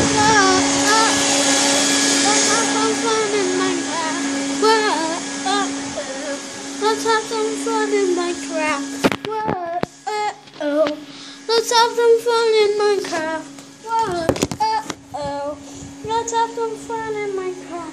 Let's have some fun in Minecraft. Let's have some fun in Minecraft. Let's have some fun in Minecraft. Let's have some fun in Minecraft.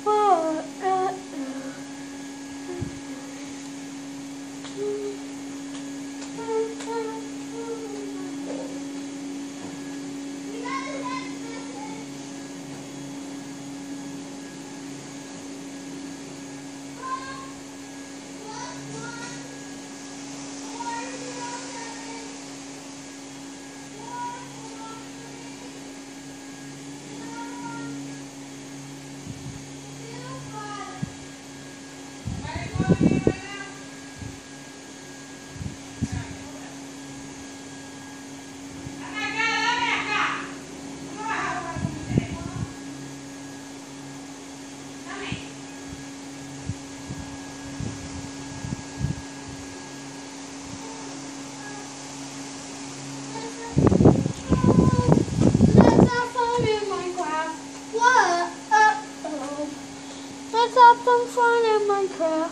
Let's have some fun in Minecraft.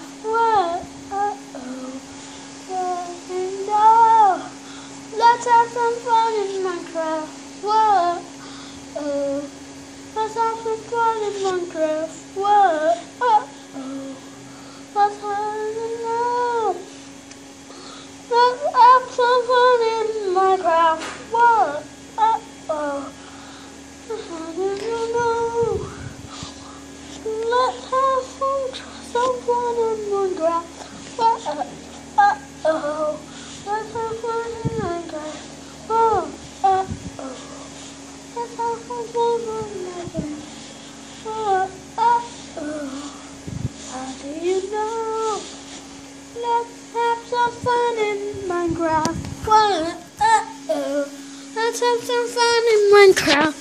Let's have some fun in Minecraft. Let's have some fun in Minecraft. Let's have some fun in Minecraft. Let's have some fun in Minecraft. Let's have fun in Minecraft. Let's have some fun in Minecraft. How do you know? Let's have some fun in Minecraft. Let's have some fun in Minecraft.